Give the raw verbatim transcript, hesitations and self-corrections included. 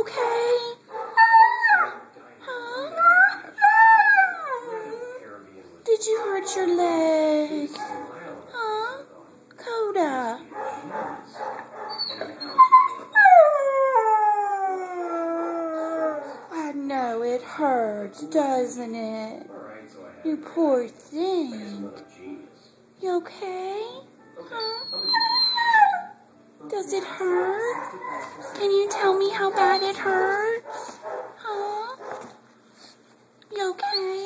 okay? Huh? Did you hurt your leg? Huh? Koda. I know it hurts, doesn't it? You poor thing. You okay? Huh? Does it hurt? Can you tell me how bad it hurts? Huh? You okay?